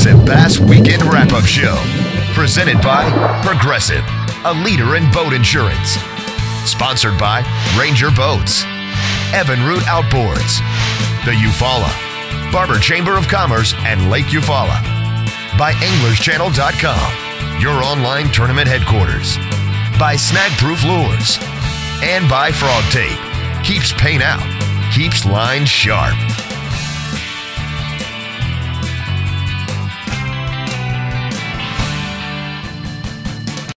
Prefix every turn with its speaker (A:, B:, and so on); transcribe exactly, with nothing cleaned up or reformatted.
A: Progressive Bass Weekend Wrap-Up Show. Presented by Progressive, a leader in boat insurance. Sponsored by Ranger Boats, Evinrude Outboards, the Eufaula, Barber Chamber of Commerce, and Lake Eufaula. By Anglers Channel dot com, your online tournament headquarters. By Snag-Proof Lures. And by Frog Tape. Keeps paint out, keeps lines sharp.